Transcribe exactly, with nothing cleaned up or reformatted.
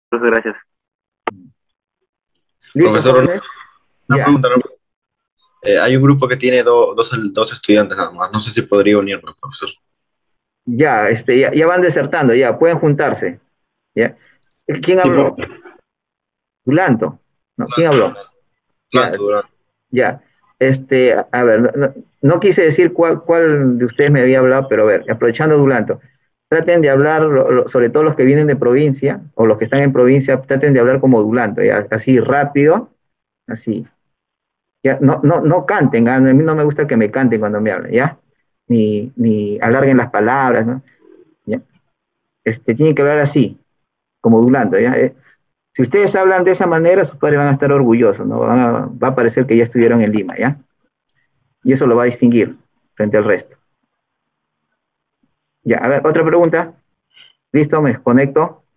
Muchas gracias. Listo, Profesor, jóvenes. una Ya, pregunta, ¿no? Eh, hay un grupo que tiene do- dos, dos estudiantes nada más. No sé si podría unirnos, profesor. ya, este, ya, ya van desertando, ya, pueden juntarse. ¿Ya? ¿Quién Sí, por habló? Dulanto. ¿No? ¿Quién habló? Ya, Durante, durante. ya. Este, a a ver, no, no- no quise decir cuál, cuál de ustedes me había hablado, pero a ver, aprovechando Dulanto, traten de hablar, lo- lo- sobre todo los que vienen de provincia, o los que están en provincia, traten de hablar como Dulanto, ya, así rápido, así. Ya, no, no, no canten, a mí no me gusta que me canten cuando me hablan, ¿ya? Ni, ni alarguen las palabras, ¿no? ¿Ya? Este, tienen que hablar así, como Dulanto, ¿ya? Eh, si ustedes hablan de esa manera, sus padres van a estar orgullosos, ¿no? Van a- va a parecer que ya estuvieron en Lima, ¿ya? Y eso lo va a distinguir frente al resto. Ya, a ver, otra pregunta. ¿Listo? Me desconecto.